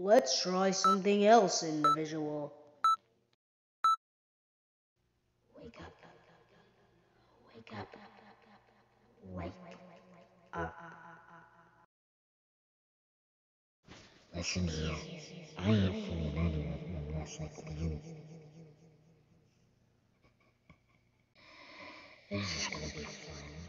Let's try something else in the visual. Wake up, wake up, wake up. Listen here, I ain't fooling anyone unless like you. This is gonna be fun.